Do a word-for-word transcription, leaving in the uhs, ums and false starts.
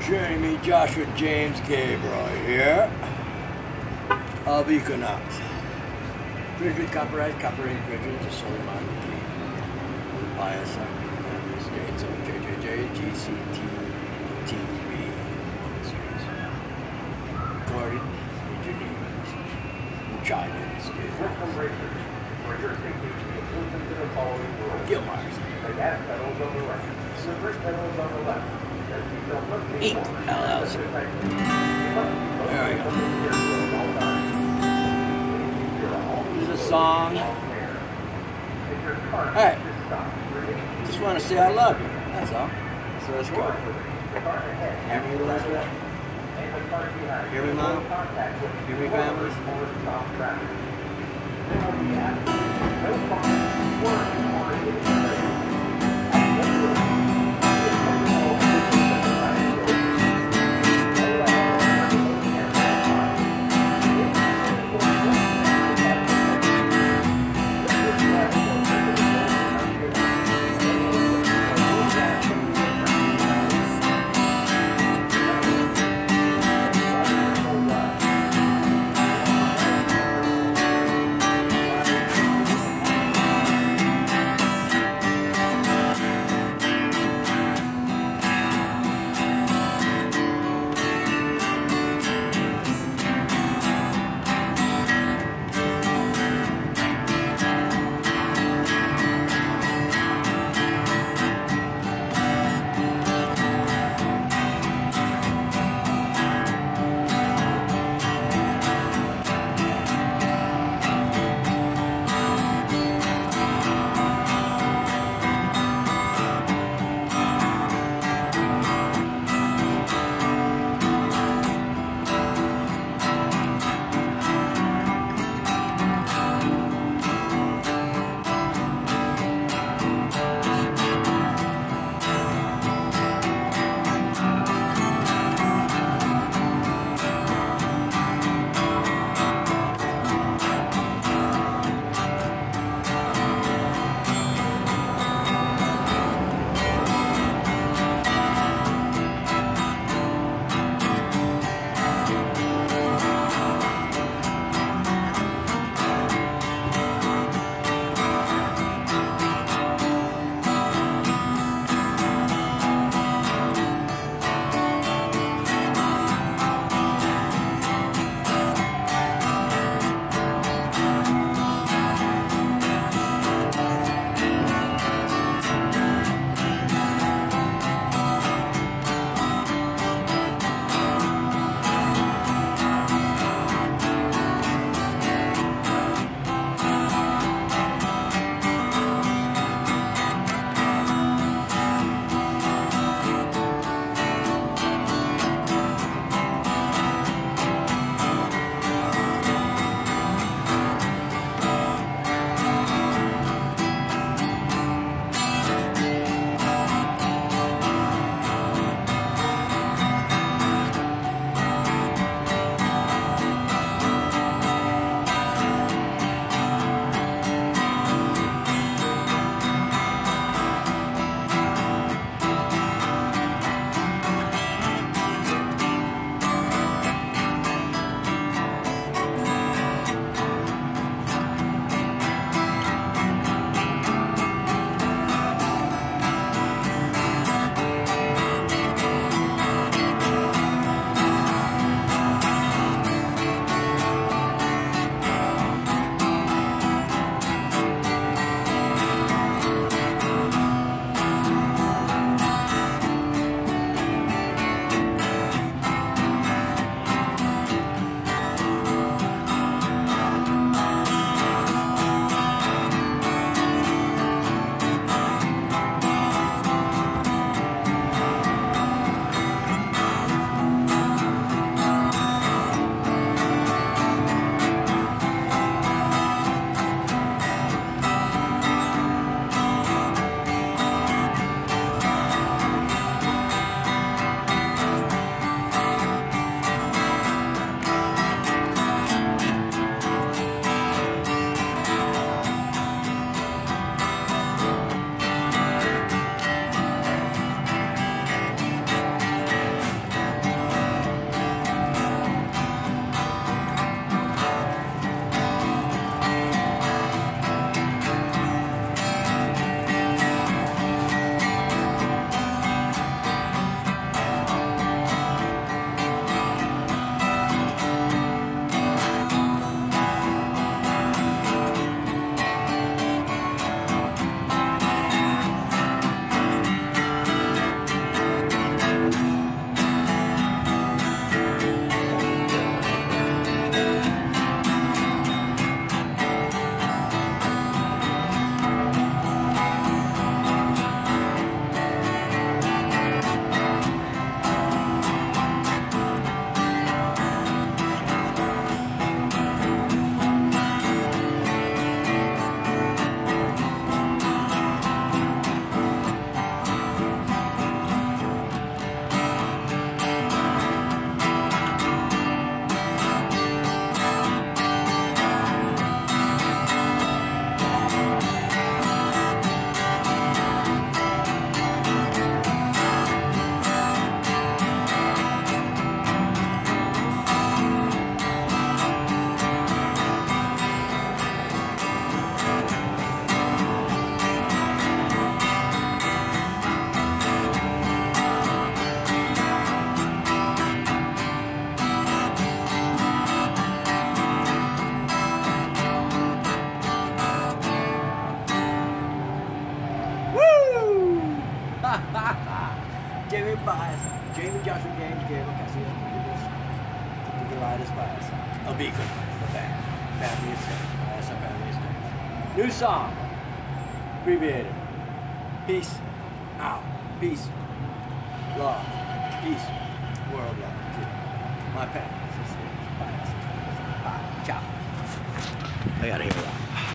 Jamie Joshua James Gabriel here of Equinox. Bridget Copyright, Copyright Bridget, just sold on the bias of the United States of J J J G C T T V Industries. Recorded, engineered in China Institute. Gilmars. The gas pedals on the right. The brake pedals on the left. Eat, L L C. There we go. This is a song. Hey, just want to say I love you. That's all. So let's go. Hear me, Elizabeth? Hear me, Mom? Hear me, Grandmas? bias. Jamie Joshua James Gabriel Casillas Pupilitis bias. Abico, the band. Family Estate. Bias Family Estate. New song. Abbreviated. Peace out. Peace. Love. Peace. World love. My family. Bias. Bye. Ciao. I gotta hear that.